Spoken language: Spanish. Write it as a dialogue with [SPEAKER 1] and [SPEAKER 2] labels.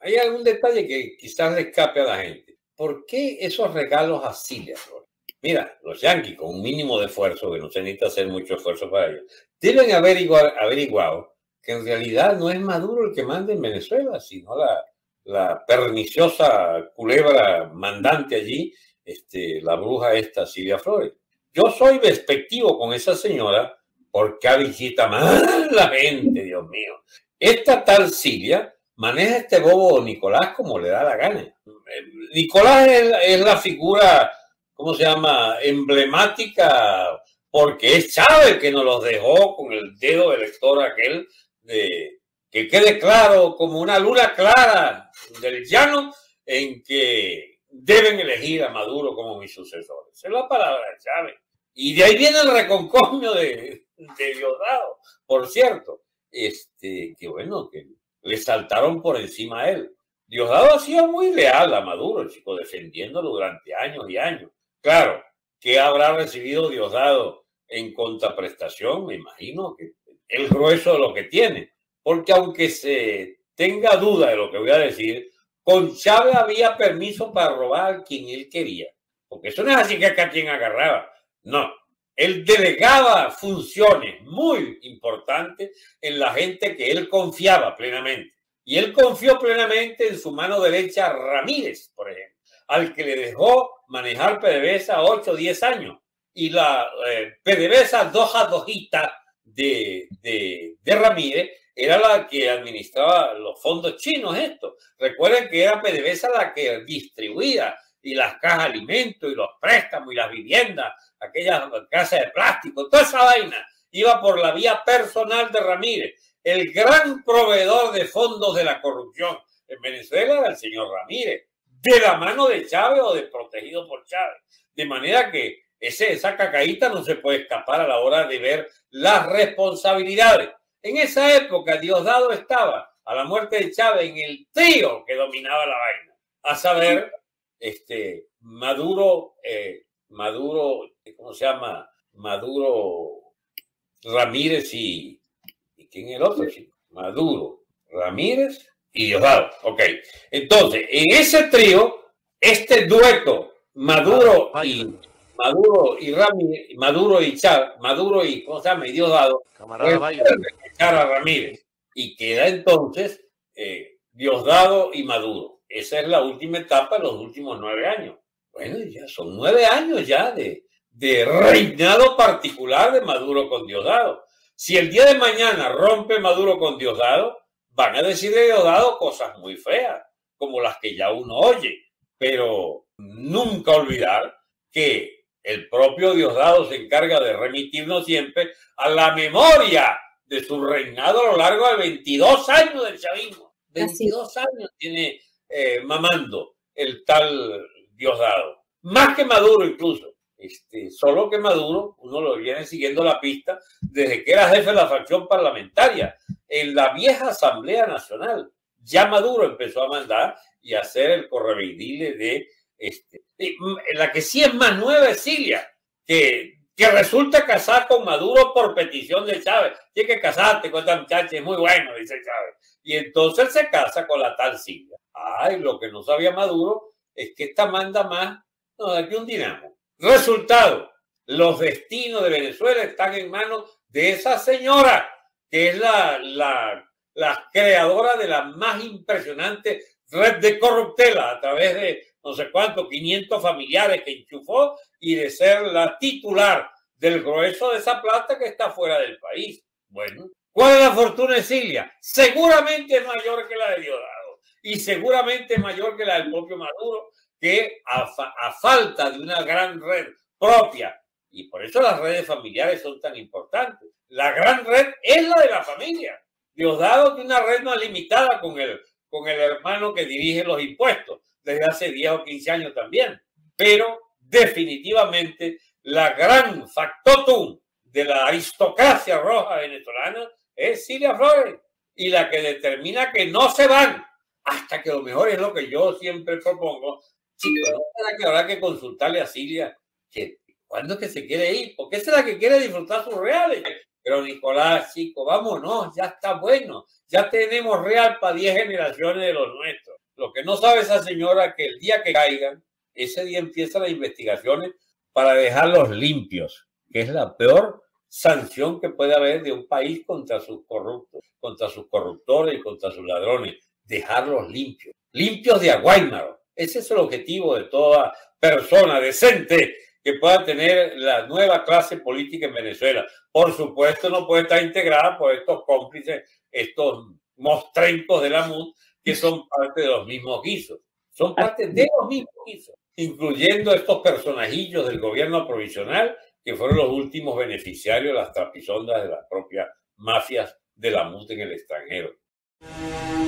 [SPEAKER 1] hay algún detalle que quizás le escape a la gente. ¿Por qué esos regalos a Cilia Flores? Mira, los yanquis, con un mínimo de esfuerzo, que no se necesita hacer mucho esfuerzo para ello, deben haber averiguado que en realidad no es Maduro el que manda en Venezuela, sino la perniciosa culebra mandante allí, la bruja esta, Cilia Flores. Yo soy despectivo con esa señora porque visita más la gente, Dios mío. Esta tal Cilia maneja este bobo Nicolás como le da la gana. Nicolás es la figura, ¿cómo se llama?, emblemática, porque es Chávez que nos los dejó con el dedo elector aquel, de que quede claro como una luna clara del llano en que deben elegir a Maduro como mi sucesor. Esa es la palabra de Chávez. Y de ahí viene el reconcomio de Diosdado, por cierto. Que bueno, que le saltaron por encima a él. Diosdado ha sido muy leal a Maduro, chico, defendiéndolo durante años y años. Claro, ¿qué habrá recibido Diosdado en contraprestación? Me imagino que el grueso de lo que tiene. Porque aunque se tenga duda de lo que voy a decir, con Chávez había permiso para robar a quien él quería. Porque eso no es así que acá quien agarraba. No, él delegaba funciones muy importantes en la gente que él confiaba plenamente. Y él confió plenamente en su mano derecha Ramírez, por ejemplo, al que le dejó manejar PDVSA 8 o 10 años. Y la PDVSA 2 a 2 de Ramírez era la que administraba los fondos chinos estos. Recuerden que era PDVSA la que distribuía y las cajas de alimentos y los préstamos y las viviendas, aquellas casas de plástico, toda esa vaina iba por la vía personal de Ramírez. El gran proveedor de fondos de la corrupción en Venezuela era el señor Ramírez, de la mano de Chávez o de protegido por Chávez. De manera que esa cacaíta no se puede escapar a la hora de ver las responsabilidades. En esa época Diosdado estaba, a la muerte de Chávez, en el trío que dominaba la vaina, a saber, Maduro, ¿cómo se llama? Maduro, Ramírez y ¿quién es el otro? Maduro, Ramírez y Diosdado. Ok. Entonces, en ese trío, este dueto, Maduro y Ramírez, Maduro y ¿cómo se llama? Y Diosdado, echar a Ramírez. Y queda entonces Diosdado y Maduro. Esa es la última etapa de los últimos 9 años. Bueno, ya son 9 años ya de reinado particular de Maduro con Diosdado. Si el día de mañana rompe Maduro con Diosdado, van a decir de Diosdado cosas muy feas, como las que ya uno oye. Pero nunca olvidar que el propio Diosdado se encarga de remitirnos siempre a la memoria de su reinado a lo largo de 22 años del chavismo. 22 años tiene mamando el tal Diosdado. Más que Maduro incluso. Solo que Maduro, uno lo viene siguiendo la pista desde que era jefe de la facción parlamentaria. En la vieja Asamblea Nacional, ya Maduro empezó a mandar y a hacer el correveidile de la que sí es más nueva es Cilia, que resulta casada con Maduro por petición de Chávez. Tienes que casarte con esta muchacha, es muy bueno, dice Chávez. Y entonces se casa con la tal Cilia. Ay, lo que no sabía Maduro es que esta manda más, no, de aquí un dinamo. Resultado, los destinos de Venezuela están en manos de esa señora, que es la creadora de la más impresionante red de corruptela a través de no sé cuánto, 500 familiares que enchufó y de ser la titular del grueso de esa plata que está fuera del país. Bueno, ¿cuál es la fortuna de Cilia? Seguramente es mayor que la de Diosdado y seguramente mayor que la del propio Maduro, que a falta de una gran red propia, y por eso las redes familiares son tan importantes. La gran red es la de la familia. Diosdado tiene una red más limitada con el hermano que dirige los impuestos desde hace 10 o 15 años también. Pero definitivamente la gran factotum de la aristocracia roja venezolana es Cilia Flores, y la que determina que no se van hasta que lo mejor es lo que yo siempre propongo. Chicos, ¿no será que habrá que consultarle a Cilia que cuándo es que se quiere ir? Porque esa es la que quiere disfrutar sus reales. Pero Nicolás, chico, vámonos, ya está bueno. Ya tenemos real para 10 generaciones de los nuestros. Lo que no sabe esa señora es que el día que caigan, ese día empiezan las investigaciones para dejarlos limpios, que es la peor sanción que puede haber de un país contra sus corruptos, contra sus corruptores y contra sus ladrones. Dejarlos limpios, limpios de aguaymaro. Ese es el objetivo de toda persona decente que pueda tener la nueva clase política en Venezuela. Por supuesto, no puede estar integrada por estos cómplices, estos mostrencos de la MUD, que son parte de los mismos guisos. Son parte de los mismos guisos, incluyendo estos personajillos del gobierno provisional, que fueron los últimos beneficiarios de las trapisondas de las propias mafias de la MUD en el extranjero.